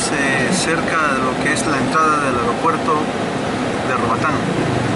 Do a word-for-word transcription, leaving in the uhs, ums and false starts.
estamos eh, cerca de lo que es la entrada del aeropuerto de Roatán.